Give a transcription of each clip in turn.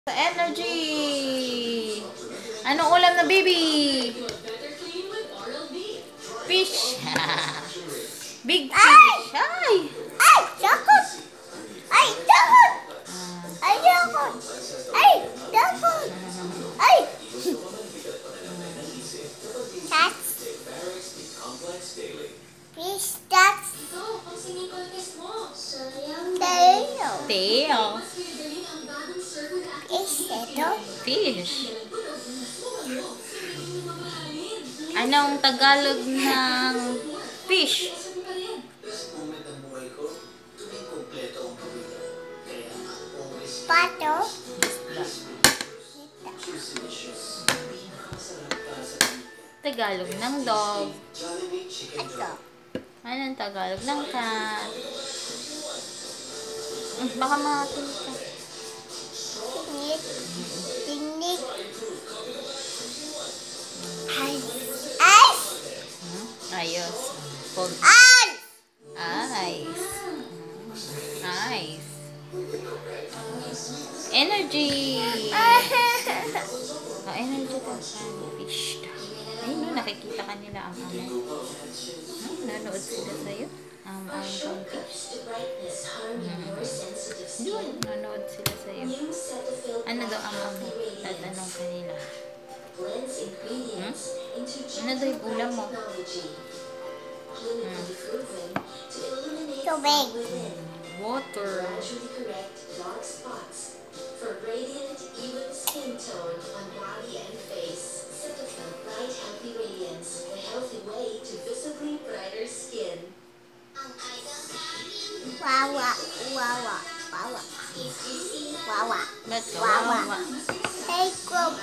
Energy! Anong ulam na baby? Fish! Big fish! Ay! Ay! Takot! Ay! Takot! Ay! Takot! Ay! Takot! Ay! That's fish. That's tail. Tail. Fish ito. Fish. Anong Tagalog ng fish? Pato. Tagalog ng dog. Ito. Anong Tagalog ng cat? Baka makatin ka. Tingnik. Tingnik. Ay. Ay! Ayos. Pog. Ay! Ice. Ice. Energy. Oh, energy to. Fish. Ayun, no, nakikita ka nila ang amo. Nanood sila sa'yo. Ang fish. Yun, nanood sila sa'yo. Ano daw ang amo? Tatanong kanila. Ano daw yung ulam mo? Tubig. Water. For radiant, even skin tone on body and face. Cetaphil Bright Healthy Radiance, the healthy way to visibly brighter skin. Wawa. Wawa. Wawa. Wawa. Ba't kawawa? Hey, Cook.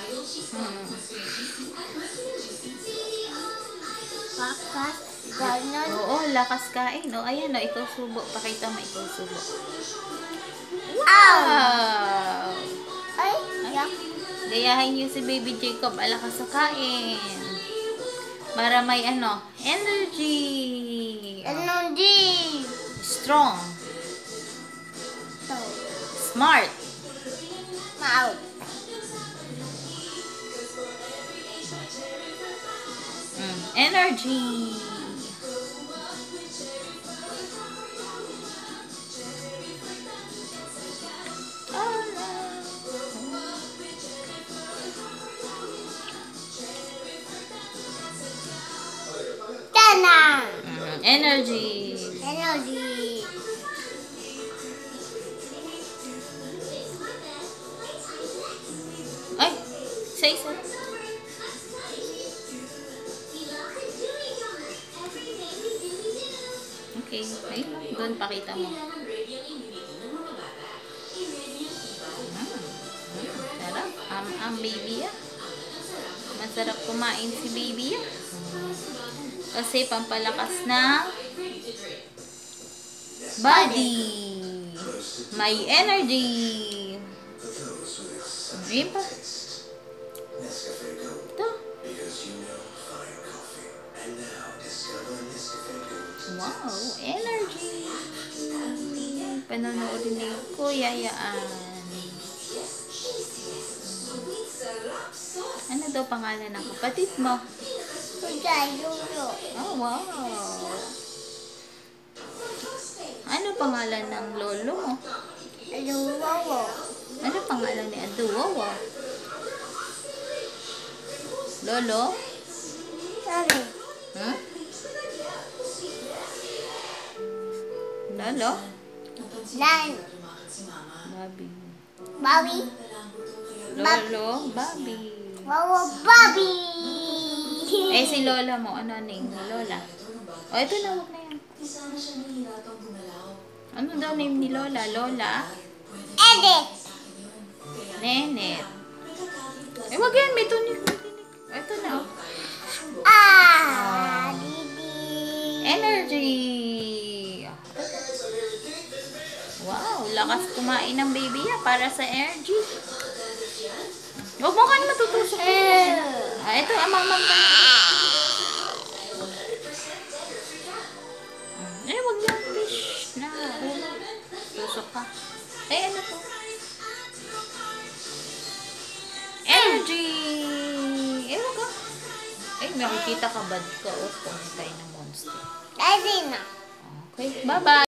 Kakas. Ganon. Oo, lakas kain. O, ayan o, ikaw subo. Pakita mo ikaw subo. Wow! Wow! Ay, yak. Gayahin niyo si Baby Jacob. Alakas sa kain. Para may energy. Ano di? Strong. So, Smart. mouth. Energy. Tana. Energy. Energy. Ay, isa-isa. Okay, ayun lang. Doon pakita mo. Sarap. Ang baby ah. Masarap kumain si baby ah. Kasi pampalakas ng body. May energy. Ayun pa. Ito. Wow, energy. Panonoodin ni Kuya Yaan. Ano daw pangalan ng kapatid mo? Kuya. Oh, wow. Ano pangalan ng lolo mo? Luwawo. Ano pangalan ni Aduwawa? Lolo? Sorry. Huh? Lolo? Nan. Bobby. Bobby. Lolo? Bobby. Wawa Bobby. Eh, si Lola mo. Ano name ni Lola? O, ito na. Huwag na yan. Ano daw name ni Lola? Lola? Edit. Nenet. Eh, wag yan. May tunik. Ito na. Oh. Didi. Energy. Wow. Lakas kumain ng baby ya para sa energy. Huwag mo kan matutusok. Ito. Amang-mang. Wag yan. Fish na. Tusok ka. Ano to? Ay, makikita ka bad ka. O, kumain tayo ng monster. Daddy na. Okay, bye-bye.